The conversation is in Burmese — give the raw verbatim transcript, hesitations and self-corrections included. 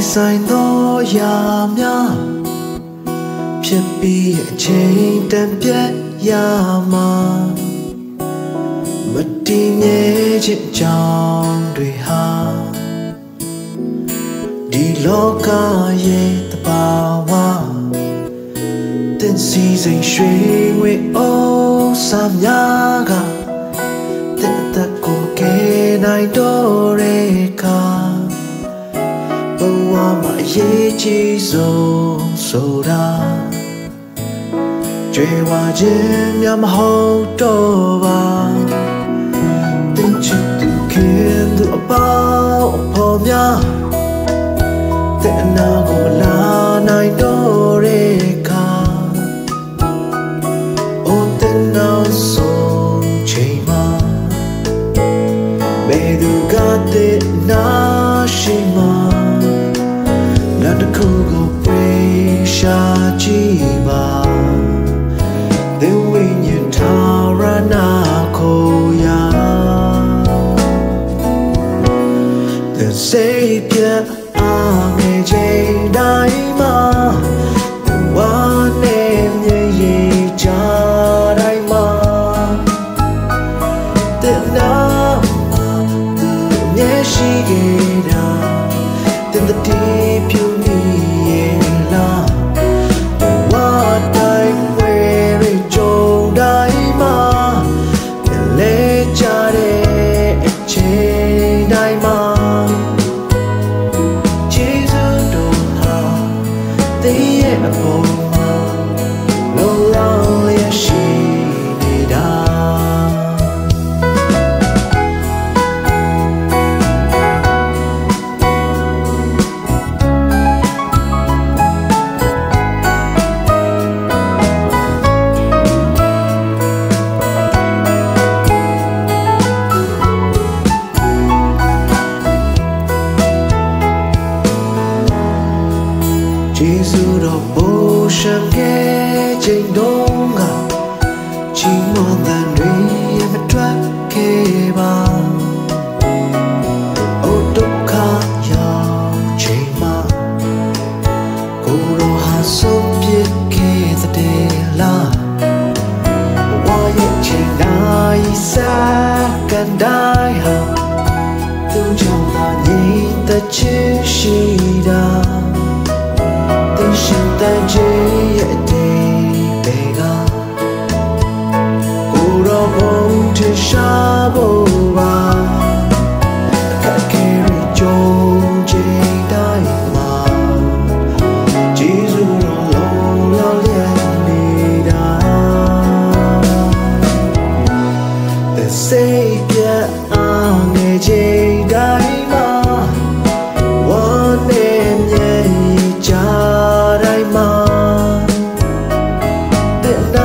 ဆိုင်သောရာများဖြစ်ပြီးအချိန်တန်ပြတ်ရမှာမတည်မြဲခြင်းကြောင့်တွေဟာဒီလောကရဲ့တဘာဝတင်စီစိမ်ရွှေငွေအိုးစာများကတဲ့တဲ့ကိုကဲနိုင်တော့တဲ့ခါဘဝမှာအရေးကြီးဆုံးဆိုတာကြွေဝါခြင်းများမဟုတ်တော့ပါတင်ချစ်သူခင်သူအပေါင်းအဖော်များတဲ့အနာကိုလာနိုင်တော့တဲ့ခါအိုတဲ့နောက်ဆုံးချိန်မှာဘယ်သူကတဲ့နာရှိမှာလမ်းတစ်ခုကိုပြေးရှာကြည့်ပါThe wind you tarana koya The savior age daima One name ye daima The nama the shigera Then the deep you need love What I Jesus the ocean ke ching donga chi more than we ever track ke ba o dukha ya ching ma ko ro ha so pit ke the day la wa ye ching dai sa kan dai ha tu chong la ni ta chi shi daရှင်တန်ခြင်းရဲ့အတိတ်တွေကကိုယ်တော်ဘုံထရှားဖို့ပါအခက်ခဲတွေကြုံချိန်တိုင်းမှာကျေးဇူးတော်လုံးလောက်လျက်နေတာ The Savior အားငယ်ချိန်တိုင်းမှာဝမ်းနဲ့မြဲကြThe